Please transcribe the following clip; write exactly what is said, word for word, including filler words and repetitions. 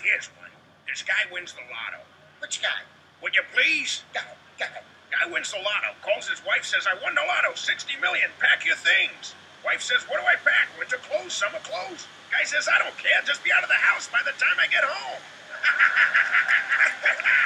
here's one. This guy wins the lotto. Which guy? Would you please? Guy. Guy. Guy wins the lotto, calls his wife, says, I won the lotto, sixty million, pack your things. Wife says, what do I pack? Winter clothes, summer clothes? Guy says, I don't care, just be out of the house by the time I get home.